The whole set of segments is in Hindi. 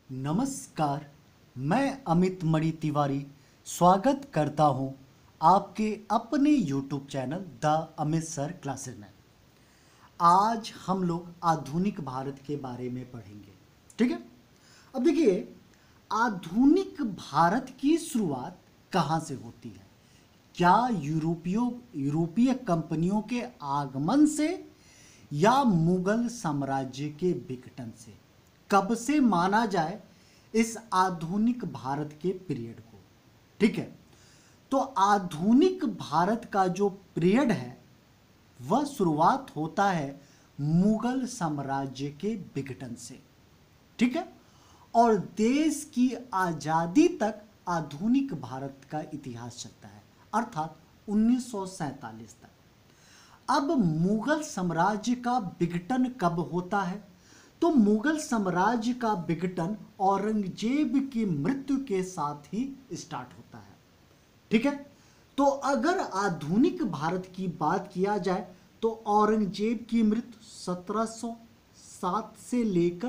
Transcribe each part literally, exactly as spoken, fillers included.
नमस्कार। मैं अमित मणि तिवारी स्वागत करता हूं आपके अपने YouTube channel the Amit sir classes में। आज हम लोग आधुनिक भारत के बारे में पढ़ेंगे। ठीक है। अब देखिए, आधुनिक भारत की शुरुआत कहाँ से होती है? क्या यूरोपियो यूरोपीय कंपनियों के आगमन से या मुगल साम्राज्य के विघटन से? कब से माना जाए इस आधुनिक भारत के पीरियड को? ठीक है। तो आधुनिक भारत का जो पीरियड है वह शुरुआत होता है मुगल साम्राज्य के विघटन से। ठीक है। और देश की आजादी तक आधुनिक भारत का इतिहास चलता है, अर्थात उन्नीस सौ सैंतालीस तक। अब मुगल साम्राज्य का विघटन कब होता है? तो मुगल साम्राज्य का विघटन औरंगजेब की मृत्यु के साथ ही स्टार्ट होता है। ठीक है। तो अगर आधुनिक भारत की बात किया जाए तो औरंगजेब की मृत्यु सत्रह सौ सात से लेकर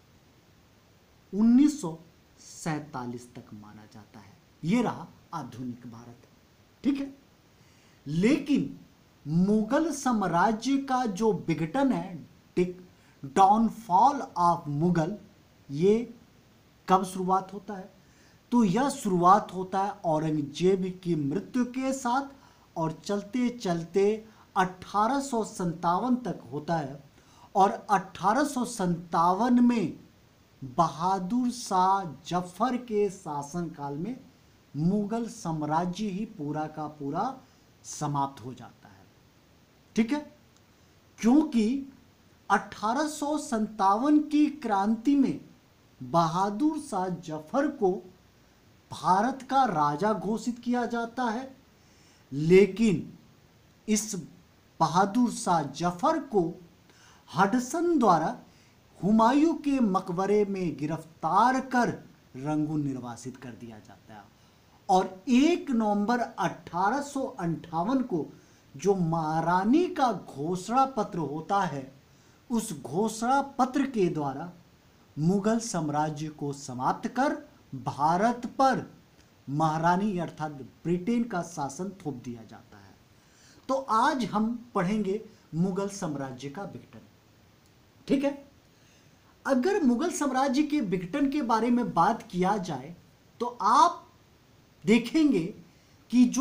उन्नीस सौ सैंतालीस तक माना जाता है। यह रहा आधुनिक भारत। ठीक है। लेकिन मुगल साम्राज्य का जो विघटन है, डाउनफॉल ऑफ मुगल, ये कब शुरुआत होता है? तो यह शुरुआत होता है औरंगजेब की मृत्यु के साथ और चलते चलते अठारह सौ संतावन तक होता है। और अठारह सौ संतावन में बहादुर शाह जफर के शासनकाल में मुगल साम्राज्य ही पूरा का पूरा समाप्त हो जाता है। ठीक है। क्योंकि अठारह सौ संतावन की क्रांति में बहादुर शाह जफर को भारत का राजा घोषित किया जाता है, लेकिन इस बहादुर शाह जफर को हडसन द्वारा हुमायूं के मकबरे में गिरफ्तार कर रंगून निर्वासित कर दिया जाता है। और एक नवंबर अठारह सौ अंठावन को जो महारानी का घोषणा पत्र होता है, उस घोषणा पत्र के द्वारा मुगल साम्राज्य को समाप्त कर भारत पर महारानी अर्थात ब्रिटेन का शासन थोप दिया जाता है। तो आज हम पढ़ेंगे मुगल साम्राज्य का विघटन। ठीक है। अगर मुगल साम्राज्य के विघटन के बारे में बात किया जाए तो आप देखेंगे कि जो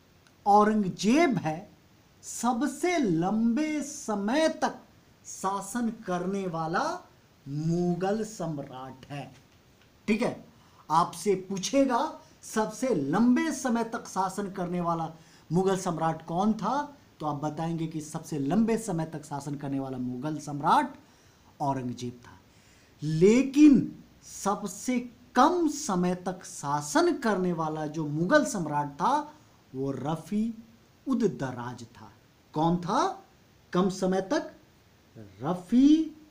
औरंगजेब है सबसे लंबे समय तक शासन करने वाला मुगल सम्राट है। ठीक है। आपसे पूछेगा सबसे लंबे समय तक शासन करने वाला मुगल सम्राट कौन था, तो आप बताएंगे कि सबसे लंबे समय तक शासन करने वाला मुगल सम्राट औरंगजेब था। लेकिन सबसे कम समय तक शासन करने वाला जो मुगल सम्राट था वो रफी उद दराज था। कौन था कम समय तक? रफी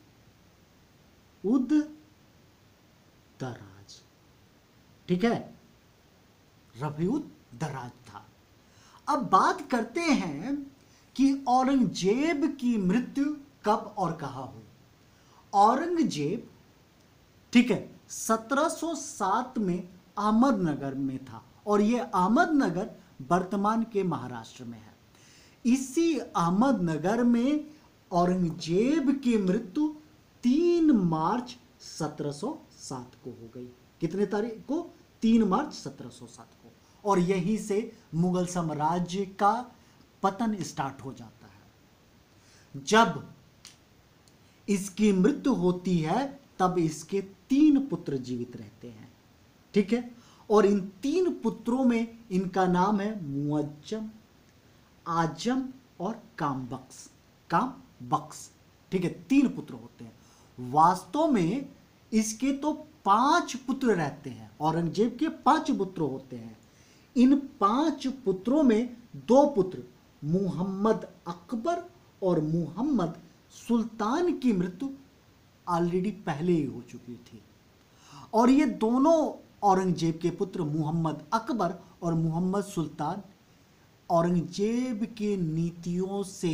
उद दराज। ठीक है। रफी उद दराज था। अब बात करते हैं कि औरंगजेब की मृत्यु कब और कहां हुई। औरंगजेब, ठीक है, सत्रह सौ सात में अहमदनगर में था और यह अहमदनगर वर्तमान के महाराष्ट्र में है। इसी अहमदनगर में औरंगजेब की मृत्यु तीन मार्च सत्रह सौ सात को हो गई। कितने तारीख को? तीन मार्च सत्रह सौ सात को। और यहीं से मुगल साम्राज्य का पतन स्टार्ट हो जाता है। जब इसकी मृत्यु होती है तब इसके तीन पुत्र जीवित रहते हैं। ठीक है। और इन तीन पुत्रों में इनका नाम है मुअज्जम, आजम और कामबख्श। कामबख्श। ठीक है। तीन पुत्र होते हैं। वास्तव में इसके तो पांच पुत्र रहते हैं। औरंगजेब के पांच पुत्र होते हैं। इन पांच पुत्रों में दो पुत्र मुहम्मद अकबर और मुहम्मद सुल्तान की मृत्यु ऑलरेडी पहले ही हो चुकी थी। और ये दोनों औरंगजेब के पुत्र मुहम्मद अकबर और मुहम्मद सुल्तान औरंगजेब की नीतियों से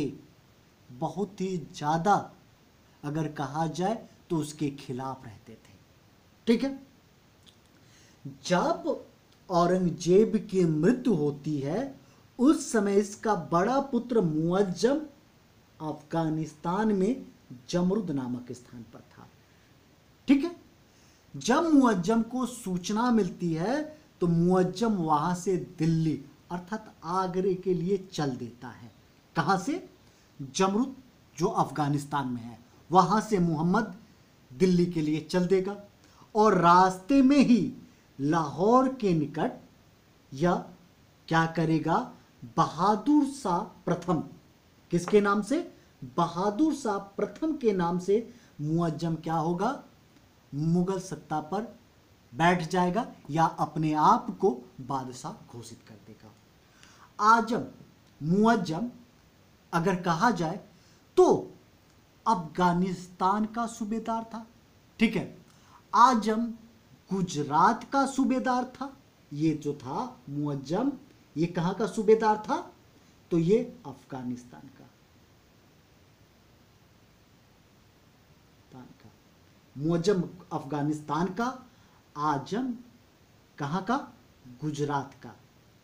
बहुत ही ज़्यादा, अगर कहा जाए तो, उसके खिलाफ रहते थे। ठीक है। जब औरंगजेब की मृत्यु होती है उस समय इसका बड़ा पुत्र मुअज्जम अफगानिस्तान में जमरुद नामक स्थान पर था। ठीक है। जब मुअज्जम को सूचना मिलती है तो मुअज्जम वहां से दिल्ली अर्थात आगरे के लिए चल देता है। कहां से? जमरुद जो अफगानिस्तान में है वहां से मुहम्मद दिल्ली के लिए चल देगा और रास्ते में ही लाहौर के निकट यह क्या करेगा? बहादुर शाह प्रथम, किसके नाम से? बहादुर शाह प्रथम के नाम से मुअज्जम क्या होगा? मुगल सत्ता पर बैठ जाएगा या अपने आप को बादशाह घोषित कर देगा। आजम मुअज्जम अगर कहा जाए तो अफगानिस्तान का सूबेदार था। ठीक है। आजम गुजरात का सूबेदार था। ये जो था मुअज्जम, ये कहां का सूबेदार था? तो ये अफगानिस्तान का का मुअज्जम अफगानिस्तान का, आजम कहां का? गुजरात का।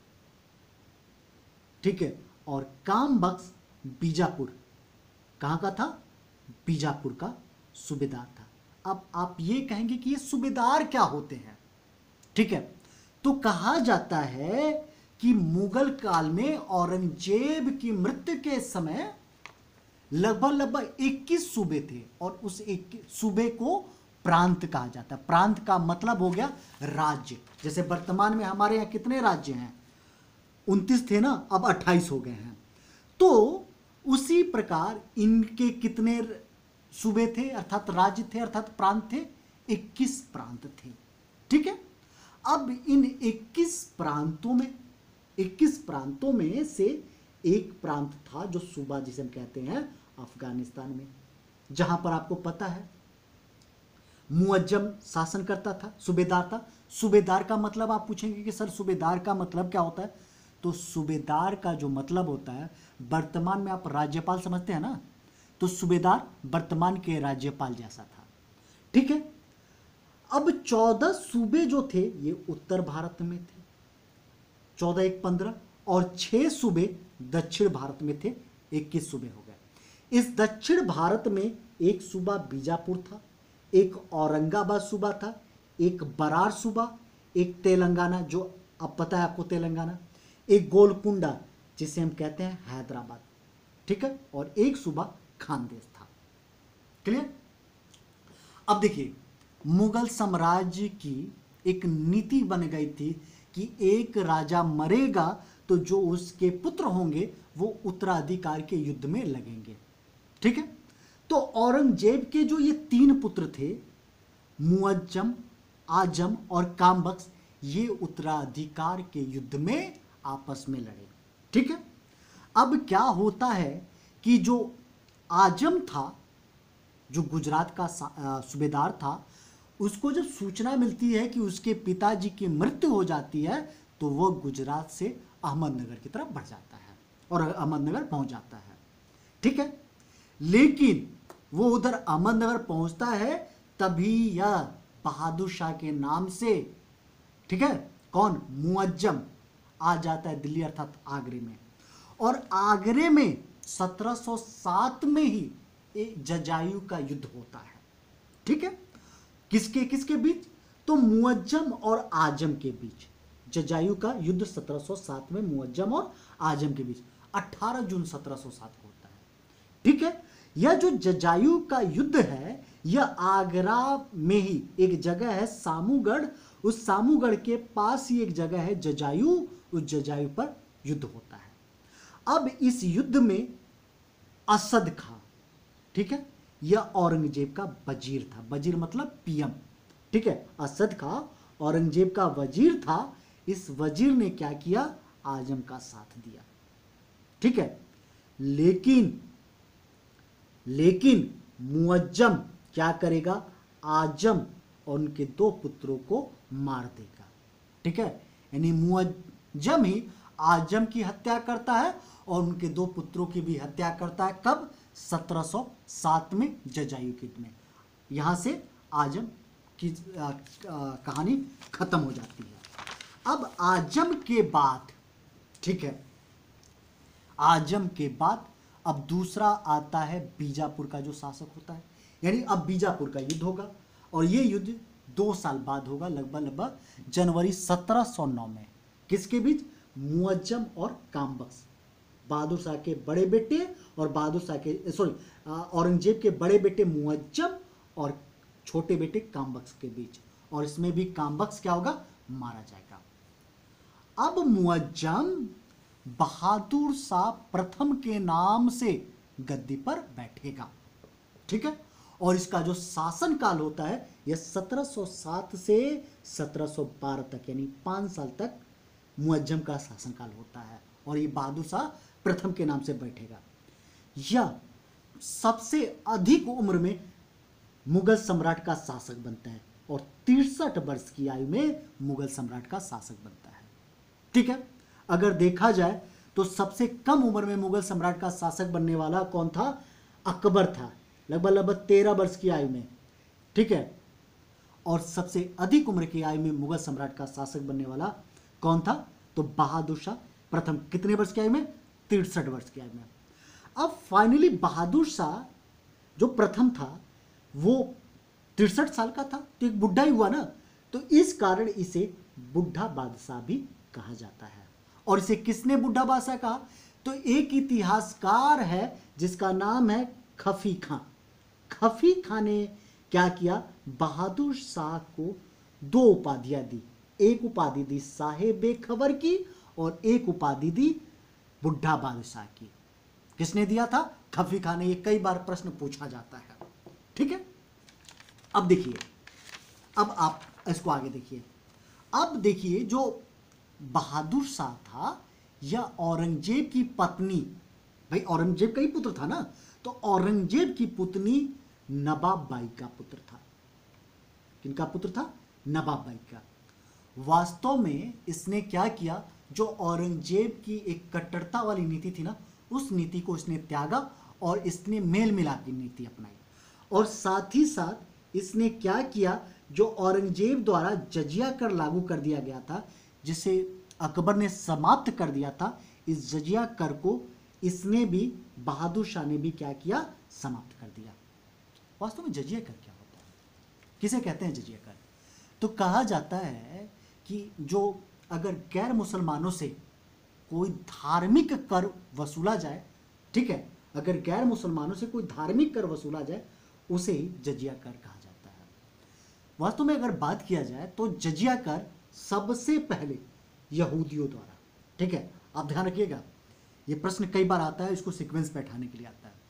ठीक है। और कामबख्श बीजापुर, कहां का था? बीजापुर का सूबेदार था। अब आप ये कहेंगे कि ये सूबेदार क्या होते हैं? ठीक है। तो कहा जाता है कि मुगल काल में औरंगजेब की मृत्यु के समय लगभग लगभग इक्कीस सूबे थे और उस इक्कीस सूबे को प्रांत कहा जाता है। प्रांत का मतलब हो गया राज्य। जैसे वर्तमान में हमारे यहाँ कितने राज्य हैं? उनतीस थे ना, अब अट्ठाईस हो गए हैं। तो उसी प्रकार इनके कितने सूबे थे अर्थात राज्य थे अर्थात प्रांत थे? इक्कीस प्रांत थे। ठीक है। अब इन इक्कीस प्रांतों में इक्कीस प्रांतों में से एक प्रांत था जो सूबा जिसे हम कहते हैं अफगानिस्तान में, जहां पर आपको पता है मुअज्जम शासन करता था, सूबेदार था। सूबेदार का मतलब आप पूछेंगे कि सर सूबेदार का मतलब क्या होता है? तो सूबेदार का जो मतलब होता है, वर्तमान में आप राज्यपाल समझते हैं ना, तो सूबेदार वर्तमान के राज्यपाल जैसा था। ठीक है। अब चौदह सूबे जो थे ये उत्तर भारत में थे, चौदह एक पंद्रह, और छह सूबे दक्षिण भारत में थे, इक्कीस सूबे हो गए। इस दक्षिण भारत में एक सूबा बीजापुर था, एक औरंगाबाद सूबा था, एक बरार सूबा, एक तेलंगाना जो अब पता है आपको तेलंगाना, एक गोलकुंडा जिसे हम कहते हैं हैदराबाद। ठीक है। और एक सूबा खानदेश था। क्लियर? अब देखिए मुगल साम्राज्य की एक नीति बन गई थी कि एक राजा मरेगा तो जो उसके पुत्र होंगे वो उत्तराधिकार के युद्ध में लगेंगे। ठीक है। तो औरंगजेब के जो ये तीन पुत्र थे, मुअज्जम, आजम और कामबख्श, ये उत्तराधिकार के युद्ध में आपस में लड़े। ठीक है। अब क्या होता है कि जो आजम था, जो गुजरात का सूबेदार था, उसको जब सूचना मिलती है कि उसके पिताजी की मृत्यु हो जाती है तो वह गुजरात से अहमदनगर की तरफ बढ़ जाता है और अहमदनगर पहुंच जाता है। ठीक है। लेकिन वो उधर अहमदनगर पहुंचता है तभी यह बहादुर शाह के नाम से, ठीक है, कौन? मुअज्जम आ जाता है दिल्ली अर्थात आगरे में। और आगरे में सत्रह सौ सात में ही एक जजायु का युद्ध होता है। ठीक है। किसके किसके बीच? तो मुअज्जम और आजम के बीच जजायु का युद्ध सत्रह सौ सात में मुअज्जम और आजम के बीच अठारह जून सत्रह सौ सात को होता है। ठीक है। यह जो जजायु का युद्ध है यह आगरा में ही एक जगह है सामूगढ़, उस सामूगढ़ के पास ही एक जगह है जजायु, उस जजायु पर युद्ध होता है। अब इस युद्ध में असद खां, ठीक है, यह औरंगजेब का वजीर था। वजीर मतलब पीएम। ठीक है। असद खां औरंगजेब का वजीर था। इस वजीर ने क्या किया? आजम का साथ दिया। ठीक है। लेकिन लेकिन मुअज्जम क्या करेगा? आजम और उनके दो पुत्रों को मार देगा। ठीक है। यानी मुअज्जम ही आजम की हत्या करता है और उनके दो पुत्रों की भी हत्या करता है। कब? सत्रह सौ सात में जजायु युद्ध में। यहां से आजम की आ, आ, कहानी खत्म हो जाती है। अब आजम के बाद, ठीक है, आजम के बाद अब दूसरा आता है बीजापुर का जो शासक होता है, यानी अब बीजापुर का युद्ध होगा और ये युद्ध दो साल बाद होगा, लगभग लगभग जनवरी सत्रह सौ नौ में। किसके बीच? मुअज्जम और कामबख्श, बहादुर शाह के बड़े बेटे और बहादुर शाह के सॉरी औरंगजेब के बड़े बेटे मुअज्जम और छोटे बेटे कामबख्श के बीच। और इसमें भी कामबख्श क्या होगा? मारा जाएगा। अब मुअज्जम बहादुर शाह प्रथम के नाम से गद्दी पर बैठेगा, ठीक है। और इसका जो शासन काल होता है यह सत्रह सौ सात से सत्रह सौ बारह तक, यानी पाँच साल तक मुअज्जम का शासनकाल होता है और ये बहादुर शाह प्रथम के नाम से बैठेगा। यह सबसे अधिक उम्र में मुगल सम्राट का शासक बनता है और तिरसठ वर्ष की आयु में मुगल सम्राट का शासक बनता है, ठीक है। अगर देखा जाए तो सबसे कम उम्र में मुगल सम्राट का शासक बनने वाला कौन था? अकबर था, लगभग लगभग तेरह वर्ष की आयु में, ठीक है। और सबसे अधिक उम्र की आयु में मुगल सम्राट का शासक बनने वाला कौन था? तो बहादुर शाह प्रथम। कितने वर्ष की आयु में? तिरसठ वर्ष की आयु में। अब फाइनली बहादुर शाह जो प्रथम था वो तिरसठ साल का था, तो एक बुढ़ा ही हुआ ना, तो इस कारण इसे बुढ़ा बादशाह भी कहा जाता है। और इसे किसने बुढ़ा बादशाह कहा? तो एक इतिहासकार है जिसका नाम है खफी खां। खफी खां ने क्या किया? बहादुर शाह को दो उपाधियां दी। एक उपाधि दी साहेब खबर की और एक उपाधि दी बुढ़ा बादशाह की। किसने दिया था? खफी खां ने। ये कई बार प्रश्न पूछा जाता है, ठीक है। अब देखिए, अब आप इसको आगे देखिए। अब देखिए जो बहादुर शाह था या औरंगजेब की पत्नी, भाई औरंगजेब का ही पुत्र था ना, तो औरंगजेब की पुत्री नवाब बाई का पुत्र था। किनका पुत्र था? नवाब बाई का। वास्तव में इसने क्या किया? जो औरंगजेब की एक कट्टरता वाली नीति थी ना, उस नीति को इसने त्यागा और इसने मेल मिलाप की नीति अपनाई। और साथ ही साथ इसने क्या किया? जो औरंगजेब द्वारा जजिया कर लागू कर दिया गया था, जिसे अकबर ने समाप्त कर दिया था, इस जजिया कर को इसने भी, बहादुर शाह ने भी क्या किया? समाप्त कर दिया। वास्तव में जजिया कर क्या होता है? किसे कहते हैं जजिया कर? तो कहा जाता है कि जो अगर गैर मुसलमानों से कोई धार्मिक कर वसूला जाए, ठीक है, अगर गैर मुसलमानों से कोई धार्मिक कर वसूला जाए उसे ही जजिया कर कहा जाता है। वास्तव में अगर बात किया जाए तो जजिया कर सबसे पहले यहूदियों द्वारा, ठीक है, आप ध्यान रखिएगा, ये प्रश्न कई बार आता है, इसको सीक्वेंस बैठाने के लिए आता है।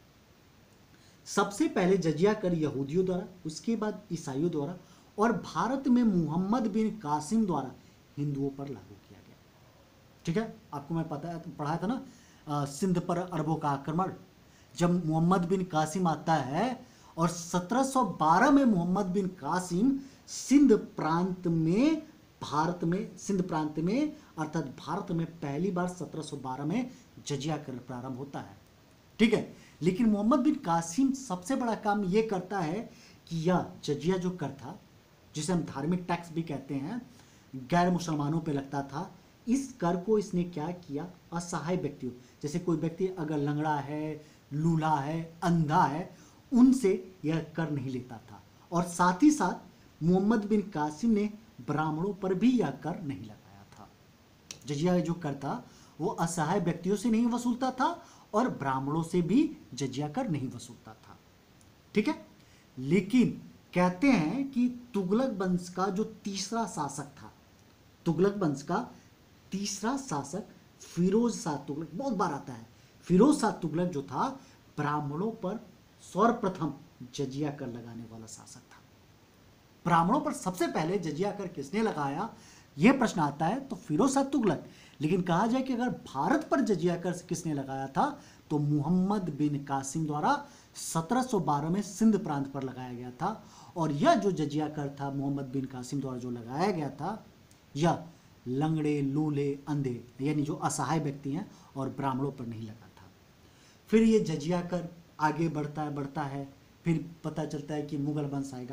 सबसे पहले जजिया कर यहूदियों द्वारा, उसके बाद ईसाइयों द्वारा और भारत में मोहम्मद बिन कासिम द्वारा हिंदुओं पर लागू किया गया, ठीक है। आपको मैं पता है, पढ़ाया था ना आ, सिंध पर अरबों का आक्रमण। जब मोहम्मद बिन कासिम आता है और सत्रह सौ बारह में मोहम्मद बिन कासिम सिंध प्रांत में, भारत में, सिंध प्रांत में अर्थात भारत में पहली बार सत्रह सौ बारह में जजिया कर प्रारंभ होता है, ठीक है। लेकिन मोहम्मद बिन कासिम सबसे बड़ा काम यह करता है कि यह जजिया जो कर था, जिसे हम धार्मिक टैक्स भी कहते हैं, गैर मुसलमानों पे लगता था, इस कर को इसने क्या किया? असहाय व्यक्तियों, जैसे कोई व्यक्ति अगर लंगड़ा है, लूला है, अंधा है, उनसे यह कर नहीं लेता था। और साथ ही साथ मोहम्मद बिन कासिम ने ब्राह्मणों पर भी यह कर नहीं लगाया था। जजिया जो कर था वो असहाय व्यक्तियों से नहीं वसूलता था और ब्राह्मणों से भी जजिया कर नहीं वसूलता था, ठीक है। लेकिन कहते हैं कि तुगलक वंश का जो तीसरा शासक था, तुगलक वंश का तीसरा शासक फिरोज शाह तुगलक, बहुत बार आता है, फिरोज शाह तुगलक जो था, ब्राह्मणों पर सर्वप्रथम जजिया कर लगाने वाला शासक था। ब्राह्मणों पर सबसे पहले जजिया कर किसने लगाया, यह प्रश्न आता है, तो फिरोज शाह तुगलक। लेकिन कहा जाए कि अगर भारत पर जजिया कर किसने लगाया था, तो मुहम्मद बिन कासिम द्वारा सत्रह सौ बारह में सिंध प्रांत पर लगाया गया था। और यह जो जजिया कर था मोहम्मद बिन कासिम द्वारा जो लगाया गया था, यह लंगड़े, लूले, अंधे, यानी जो असहाय व्यक्ति हैं और ब्राह्मणों पर नहीं लगा था। फिर ये जजिया कर आगे बढ़ता है बढ़ता है फिर पता चलता है कि मुगल वंश आएगा।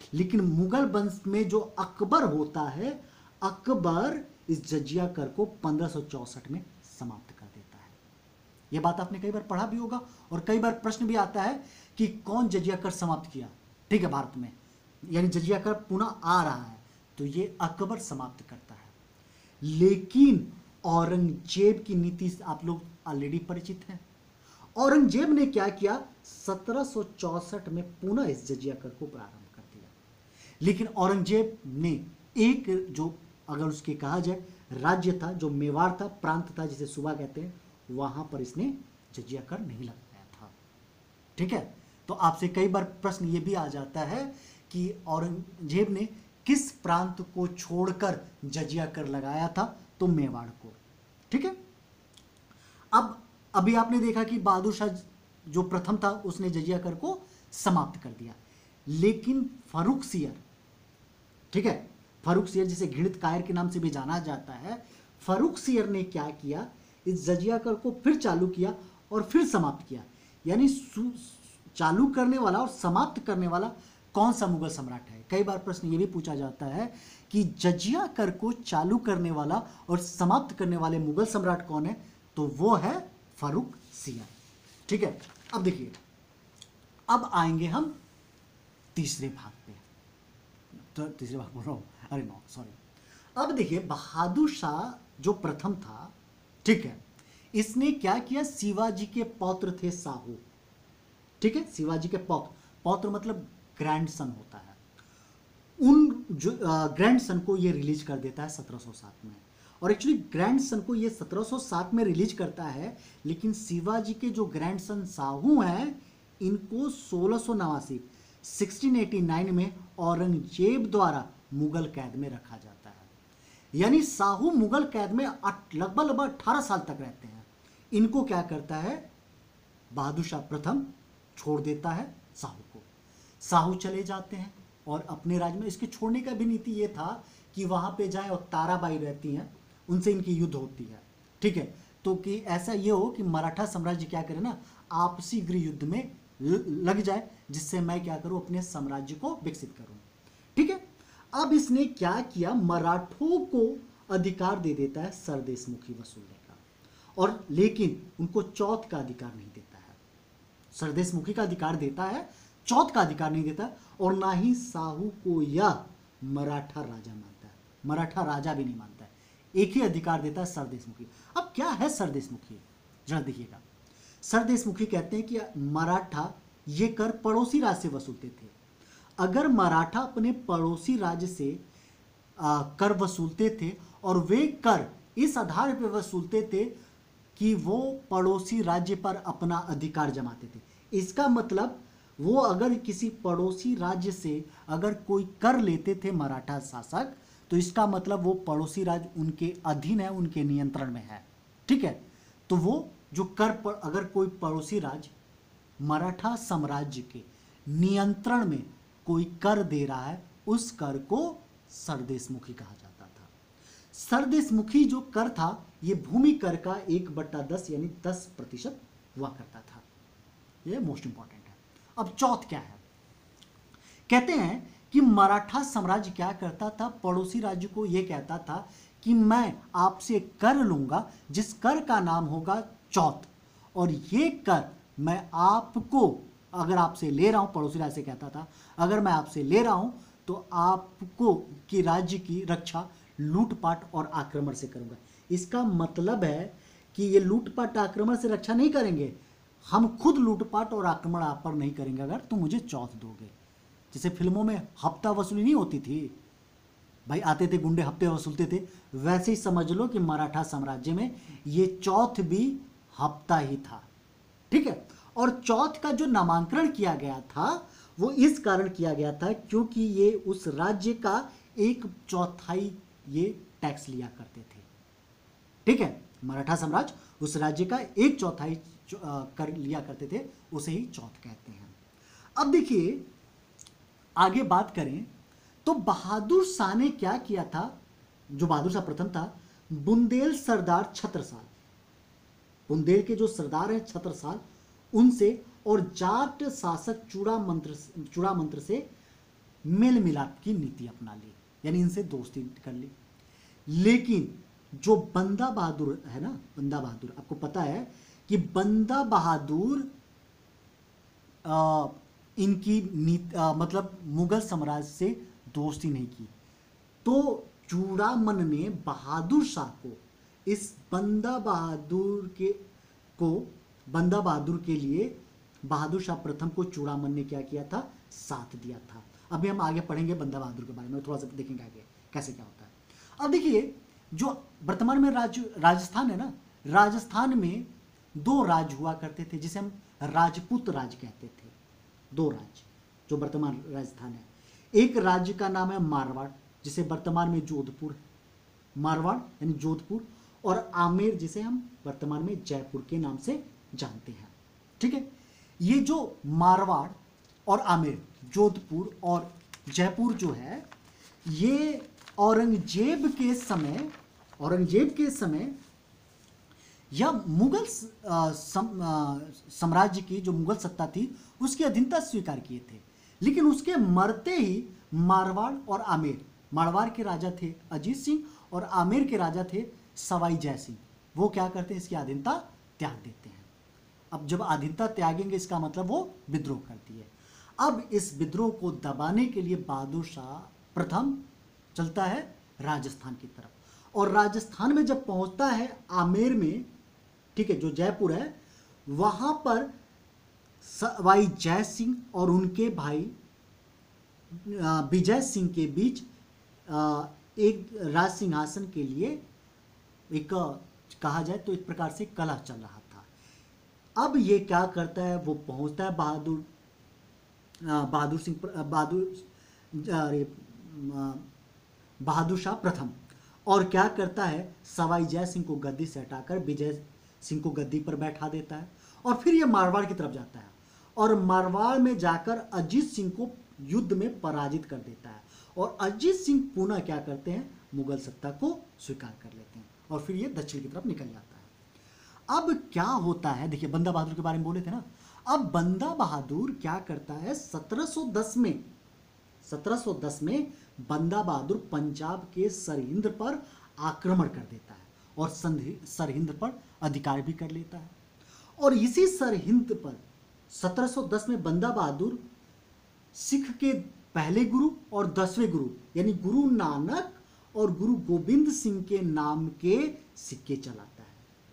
लेकिन मुगल वंश में जो अकबर होता है, अकबर इस जजिया कर को पंद्रह सौ चौसठ में समाप्त कर देता है। यह बात आपने कई बार पढ़ा भी होगा और कई बार प्रश्न भी आता है कि कौन जजिया कर समाप्त किया, ठीक है, भारत में, यानी जजिया कर पुनः आ रहा है, तो ये अकबर समाप्त करता है। लेकिन औरंगजेब की नीति से आप लोग ऑलरेडी परिचित हैं। औरंगजेब ने क्या किया, सत्रह सौ चौसठ में पुनः इस जजिया कर को प्रारंभ कर दिया। लेकिन औरंगजेब ने एक, जो अगर उसके कहा जाए राज्य था, जो मेवाड़ था, प्रांत था, जिसे सूबा कहते हैं, वहां पर इसने जजिया कर नहीं लगाया था। ठीक है, तो आपसे कई बार प्रश्न ये भी आ जाता है कि औरंगजेब ने किस प्रांत को छोड़कर जजिया कर लगाया था, तो मेवाड़ को। ठीक है, अब अभी आपने देखा कि बहादुर शाह जो प्रथम था उसने जजिया कर को समाप्त कर दिया, लेकिन फर्रुखसियर, ठीक है, फर्रुखसियर जिसे घृणित कायर के नाम से भी जाना जाता है, फर्रुखसियर ने क्या किया, इस जजिया कर को फिर चालू किया और फिर समाप्त किया। यानी चालू करने वाला और समाप्त करने वाला कौन सा मुगल सम्राट है। कई बार प्रश्न ये भी पूछा जाता है कि जजिया कर को चालू करने वाला और समाप्त करने वाले मुगल सम्राट कौन है, तो वो है फर्रुखसियर। ठीक है, अब देखिए, अब आएंगे हम तीसरे भाग पे, तो तीसरे भाग बोल रहा हूं, अरे नो सॉरी। अब देखिए, बहादुर शाह जो प्रथम था, ठीक है, इसने क्या किया, शिवाजी के पौत्र थे साहू, ठीक है, शिवाजी के पौत्र, पौत्र मतलब ग्रैंडसन होता है, उन जो ग्रैंडसन को ये रिलीज कर देता है सत्रह सौ सात में। और एक्चुअली ग्रैंडसन को ये सत्रह सौ सात में रिलीज करता है, लेकिन शिवाजी के जो ग्रैंडसन साहू हैं, इनको सोलह सौ नवासी सोलह सौ नवासी में औरंगजेब द्वारा मुगल कैद में रखा जाता है। यानी साहू मुगल कैद में लगभग लगभग अठारह साल तक रहते हैं। इनको क्या करता है, बहादुर शाह प्रथम छोड़ देता है साहू को, साहू चले जाते हैं और अपने राज्य में। इसके छोड़ने का भी नीति ये था कि वहां पे जाएं और ताराबाई रहती हैं, उनसे इनकी युद्ध होती है, ठीक है, तो कि ऐसा ये हो कि मराठा साम्राज्य क्या करे ना, आपसी गृह युद्ध में लग जाए, जिससे मैं क्या करूं, अपने साम्राज्य को विकसित करूं। ठीक है, अब इसने क्या किया, मराठों को अधिकार दे देता है सरदेशमुखी वसूलने का, और लेकिन उनको चौथ का अधिकार नहीं देता है। सरदेशमुखी का अधिकार देता है, चौथ का अधिकार नहीं देता, और ना ही साहू को यह मराठा राजा मानता है, मराठा राजा भी नहीं मानता है, एक ही अधिकार देता है सरदेशमुखी। अब क्या है सरदेशमुखी, जरा देखिएगा। सरदेशमुखी कहते हैं कि मराठा ये कर पड़ोसी राज्य से वसूलते थे। अगर मराठा अपने पड़ोसी राज्य से आ, कर वसूलते थे और वे कर इस आधार पर वसूलते थे कि वो पड़ोसी राज्य पर अपना अधिकार जमाते थे। इसका मतलब वो अगर किसी पड़ोसी राज्य से अगर कोई कर लेते थे मराठा शासक, तो इसका मतलब वो पड़ोसी राज्य उनके अधीन है, उनके नियंत्रण में है। ठीक है, तो वो जो कर पर, अगर कोई पड़ोसी राज्य मराठा साम्राज्य के नियंत्रण में कोई कर दे रहा है, उस कर को सरदेशमुखी कहा जाता था। सरदेशमुखी जो कर था, ये भूमि कर का एक बट्टा दस यानी दस प्रतिशत हुआ करता था। यह मोस्ट इंपॉर्टेंट है। अब चौथ क्या है, कहते हैं कि मराठा साम्राज्य क्या करता था, पड़ोसी राज्य को यह कहता था कि मैं आपसे कर लूंगा जिस कर का नाम होगा चौथ, और ये कर मैं आपको अगर आपसे ले रहा हूं, पड़ोसी राज्य से कहता था, अगर मैं आपसे ले रहा हूं तो आपको कि राज्य की रक्षा लूटपाट और आक्रमण से करूंगा। इसका मतलब है कि ये लूटपाट आक्रमण से रक्षा नहीं करेंगे, हम खुद लूटपाट और आक्रमण आप पर नहीं करेंगे अगर तुम मुझे चौथ दोगे। जैसे फिल्मों में हफ्ता वसूली नहीं होती थी, भाई आते थे गुंडे हफ्ते वसूलते थे, वैसे ही समझ लो कि मराठा साम्राज्य में ये चौथ भी हफ्ता ही था। ठीक है, और चौथ का जो नामांकन किया गया था वो इस कारण किया गया था क्योंकि ये उस राज्य का एक चौथाई ये टैक्स लिया करते थे। ठीक है, मराठा साम्राज्य उस राज्य का एक चौथाई कर लिया करते थे, उसे ही चौथ कहते हैं। अब देखिए आगे बात करें तो बहादुर शाह ने क्या किया था, जो बहादुर शाह प्रथम था, बुंदेल सरदार छत्रसाल, बुंदेल के जो सरदार हैं छत्रसाल, उनसे और जाट शासक चूड़ा मंत्र चूड़ा मंत्र से मेल मिलाप की नीति अपना ली, यानी इनसे दोस्ती कर ली। लेकिन जो बंदा बहादुर है ना, बंदा बहादुर, आपको पता है कि बंदा बहादुर आ, इनकी नीति मतलब मुगल साम्राज्य से दोस्ती नहीं की। तो चूड़ामन ने बहादुर शाह को इस बंदा बहादुर के को बंदा बहादुर के लिए बहादुर शाह प्रथम को चूड़ामन ने क्या किया था, साथ दिया था। अभी हम आगे पढ़ेंगे बंदा बहादुर के बारे में, थोड़ा सा देखेंगे आगे कैसे क्या होता है। अब देखिए, जो वर्तमान में राज राजस्थान है ना, राजस्थान में दो राज हुआ करते थे जिसे हम राजपूत राज कहते थे। दो राज्य जो वर्तमान राजस्थान है, एक राज्य का नाम है मारवाड़, जिसे वर्तमान में जोधपुर है, मारवाड़ यानी जोधपुर, और आमेर जिसे हम वर्तमान में जयपुर के नाम से जानते हैं। ठीक है, ये जो मारवाड़ और आमेर, जोधपुर और जयपुर जो है, ये औरंगजेब के समय औरंगजेब के समय या मुगल साम्राज्य की जो मुगल सत्ता थी उसकी अधीनता स्वीकार किए थे। लेकिन उसके मरते ही मारवाड़ और आमेर, मारवाड़ के राजा थे अजीत सिंह और आमेर के राजा थे सवाई जय सिंह, वो क्या करते हैं, इसकी अधीनता त्याग देते हैं। अब जब अधीनता त्यागेंगे इसका मतलब वो विद्रोह करती है। अब इस विद्रोह को दबाने के लिए बहादुर शाह प्रथम चलता है राजस्थान की तरफ, और राजस्थान में जब पहुंचता है आमेर में, ठीक है, जो जयपुर है, वहां पर सवाई जय सिंह और उनके भाई विजय सिंह के बीच एक राज सिंहासन के लिए एक कहा जाए तो एक प्रकार से कलह चल रहा था। अब ये क्या करता है, वो पहुंचता है बहादुर बहादुर सिंह बहादुर अरे बहादुर शाह प्रथम, और क्या करता है, सवाई जय सिंह को गद्दी से हटाकर विजय सिंह को गद्दी पर बैठा देता है, और फिर ये मारवाड़ की तरफ जाता है और मारवाड़ में जाकर अजीत सिंह को युद्ध में पराजित कर देता है, और अजीत सिंह पुनः क्या करते हैं, मुगल सत्ता को स्वीकार कर लेते हैं, और फिर ये दक्षिण की तरफ निकल जाता है। अब क्या होता है, देखिए बंदा बहादुर के बारे में बोले थे ना, अब बंदा बहादुर क्या करता है, सत्रह सौ दस में सत्रह सौ दस में बंदा बहादुर पंजाब के सरहिंद पर आक्रमण कर देता है और सरहिंद पर अधिकार भी कर लेता है। और इसी सरहिंद पर सत्रह सौ दस में बंदा बहादुर सिख के पहले गुरु और दसवें गुरु यानी गुरु नानक और गुरु गोविंद सिंह के नाम के सिक्के चलाता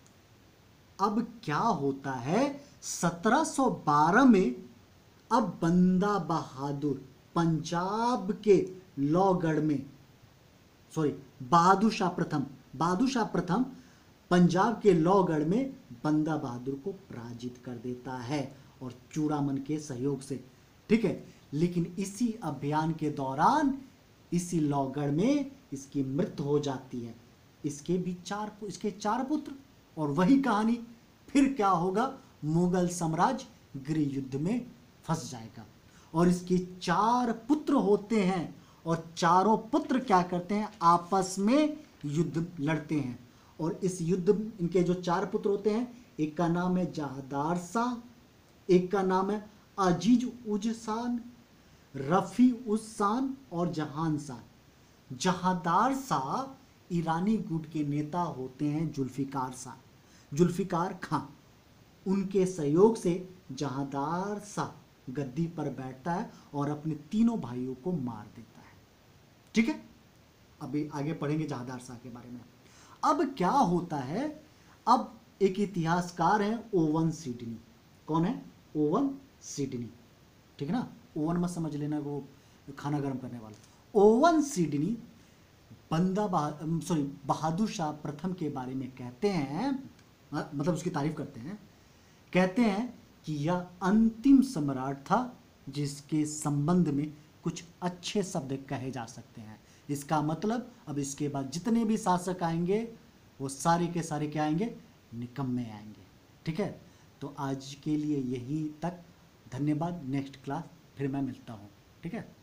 है। अब क्या होता है, सत्रह सौ बारह में अब बंदा बहादुर पंजाब के लौगढ़ में सॉरी बहादुर शाह प्रथम बहादुर शाह प्रथम पंजाब के लौगढ़ में बंदा बहादुर को पराजित कर देता है और चूड़ामन के सहयोग से। ठीक है, लेकिन इसी अभियान के दौरान इसी लौगढ़ में इसकी मृत्यु हो जाती है। इसके भी चार इसके चार पुत्र, और वही कहानी फिर क्या होगा, मुगल साम्राज्य गृह युद्ध में फंस जाएगा और इसके चार पुत्र होते हैं और चारों पुत्र क्या करते हैं, आपस में युद्ध लड़ते हैं। और इस युद्ध इनके जो चार पुत्र होते हैं, एक का नाम है जहादार शाह, एक का नाम है अजीज उज शान, रफी उज शान और जहान शाह। जहादार शाह ईरानी गुट के नेता होते हैं जुल्फिकार शाह जुल्फिकार खां, उनके सहयोग से जहादार शाह गद्दी पर बैठता है और अपने तीनों भाइयों को मार देता है। ठीक है, अभी आगे पढ़ेंगे जहादार शाह के बारे में। अब क्या होता है, अब एक इतिहासकार हैं ओवन सिडनी। कौन है? Owen Sidney. ठीक है ना, ओवन मत समझ लेना वो खाना गर्म करने वाला। ओवन सिडनी बंदा बहा सॉरी बहादुर शाह प्रथम के बारे में कहते हैं, मतलब उसकी तारीफ करते हैं, कहते हैं कि यह अंतिम सम्राट था जिसके संबंध में कुछ अच्छे शब्द कहे जा सकते हैं। इसका मतलब अब इसके बाद जितने भी शासक आएंगे वो सारे के सारे क्या आएंगे, निकम्मे आएंगे। ठीक है, तो आज के लिए यही तक, धन्यवाद। नेक्स्ट क्लास फिर मैं मिलता हूँ। ठीक है।